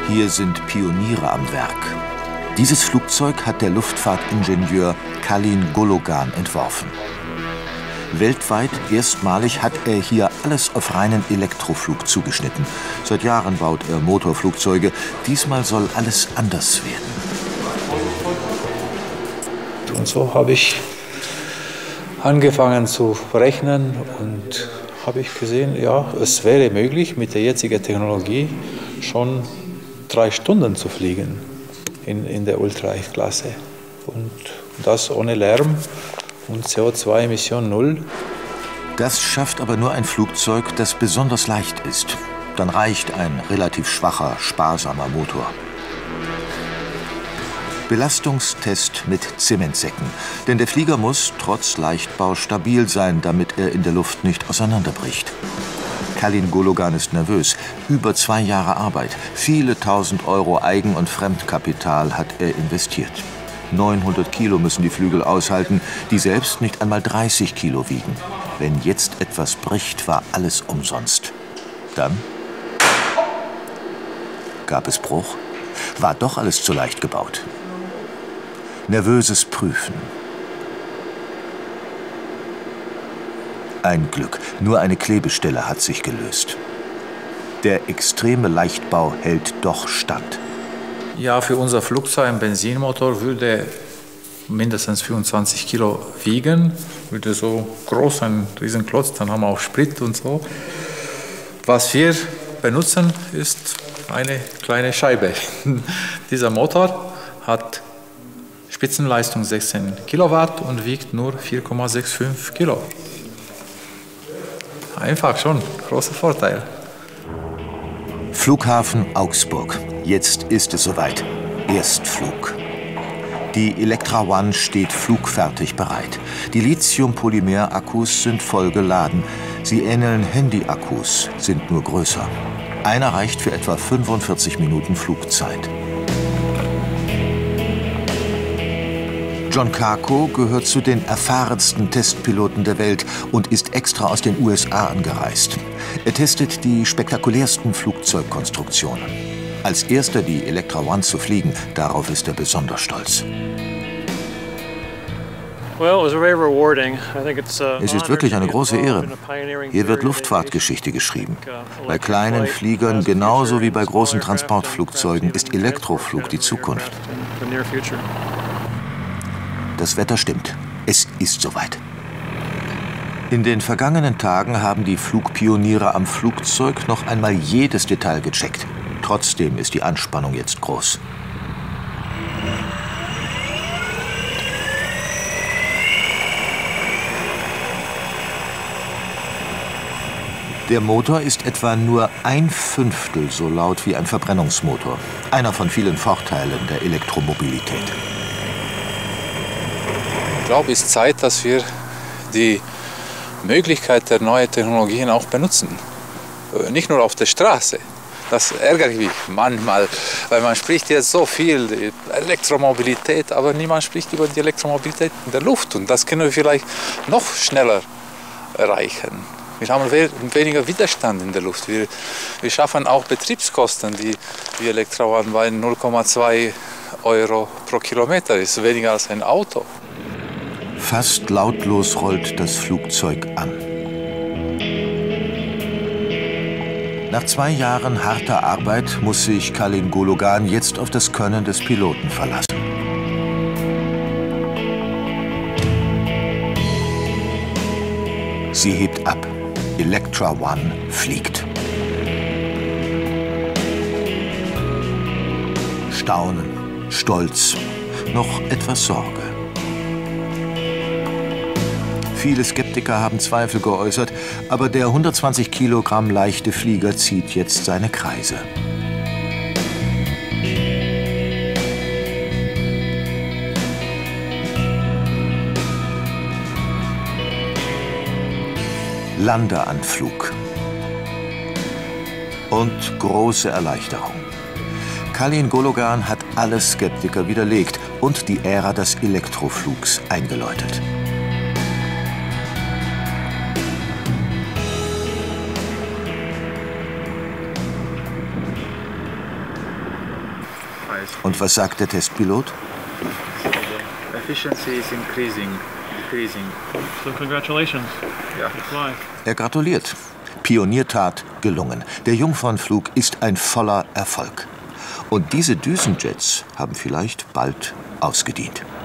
Hier sind Pioniere am Werk. Dieses Flugzeug hat der Luftfahrtingenieur Kalin Gologan entworfen. Weltweit erstmalig hat er hier alles auf reinen Elektroflug zugeschnitten. Seit Jahren baut er Motorflugzeuge. Diesmal soll alles anders werden. Und so habe ich angefangen zu rechnen und habe ich gesehen, ja, es wäre möglich, mit der jetzigen Technologie schon 3 Stunden zu fliegen in der Ultra-Leichtklasse. Und das ohne Lärm und CO2-Emission 0. Das schafft aber nur ein Flugzeug, das besonders leicht ist. Dann reicht ein relativ schwacher, sparsamer Motor. Belastungstest mit Zementsäcken. Denn der Flieger muss, trotz Leichtbau, stabil sein, damit er in der Luft nicht auseinanderbricht. Kalin Gologan ist nervös. Über 2 Jahre Arbeit, viele tausend Euro Eigen- und Fremdkapital hat er investiert. 900 Kilo müssen die Flügel aushalten, die selbst nicht einmal 30 Kilo wiegen. Wenn jetzt etwas bricht, war alles umsonst. Dann gab es Bruch. War doch alles zu leicht gebaut. Nervöses Prüfen. Ein Glück, nur eine Klebestelle hat sich gelöst. Der extreme Leichtbau hält doch stand. Ja, für unser Flugzeug ein Benzinmotor würde mindestens 25 Kilo wiegen. Würde so groß, ein Riesenklotz, dann haben wir auch Sprit und so. Was wir benutzen, ist eine kleine Scheibe. Dieser Motor hat Spitzenleistung 16 Kilowatt und wiegt nur 4,65 Kilo. Einfach schon, großer Vorteil. Flughafen Augsburg. Jetzt ist es soweit. Erstflug. Die Electra One steht flugfertig bereit. Die Lithium-Polymer-Akkus sind voll geladen. Sie ähneln Handy-Akkus, sind nur größer. Einer reicht für etwa 45 Minuten Flugzeit. John Carco gehört zu den erfahrensten Testpiloten der Welt und ist extra aus den USA angereist. Er testet die spektakulärsten Flugzeugkonstruktionen. Als erster die Electra One zu fliegen, darauf ist er besonders stolz. Es ist wirklich eine große Ehre. Hier wird Luftfahrtgeschichte geschrieben. Bei kleinen Fliegern genauso wie bei großen Transportflugzeugen ist Elektroflug die Zukunft. Das Wetter stimmt. Es ist soweit. In den vergangenen Tagen haben die Flugpioniere am Flugzeug noch einmal jedes Detail gecheckt. Trotzdem ist die Anspannung jetzt groß. Der Motor ist etwa nur 1/5 so laut wie ein Verbrennungsmotor. Einer von vielen Vorteilen der Elektromobilität. Ich glaube, es ist Zeit, dass wir die Möglichkeit der neuen Technologien auch benutzen. Nicht nur auf der Straße. Das ärgert mich manchmal, weil man spricht jetzt so viel Elektromobilität, aber niemand spricht über die Elektromobilität in der Luft. Und das können wir vielleicht noch schneller erreichen. Wir haben weniger Widerstand in der Luft. Wir schaffen auch Betriebskosten, die Electra One bei 0,2 Euro pro Kilometer ist, weniger als ein Auto. Fast lautlos rollt das Flugzeug an. Nach 2 Jahren harter Arbeit muss sich Kalin Gologan jetzt auf das Können des Piloten verlassen. Sie hebt ab. Electra One fliegt. Staunen, Stolz, noch etwas Sorge. Viele Skeptiker haben Zweifel geäußert, aber der 120 Kilogramm leichte Flieger zieht jetzt seine Kreise. Landeanflug. Und große Erleichterung. Kalin Gologan hat alle Skeptiker widerlegt und die Ära des Elektroflugs eingeläutet. Und was sagt der Testpilot? So congratulations. Er gratuliert. Pioniertat gelungen. Der Jungfernflug ist ein voller Erfolg. Und diese Düsenjets haben vielleicht bald ausgedient.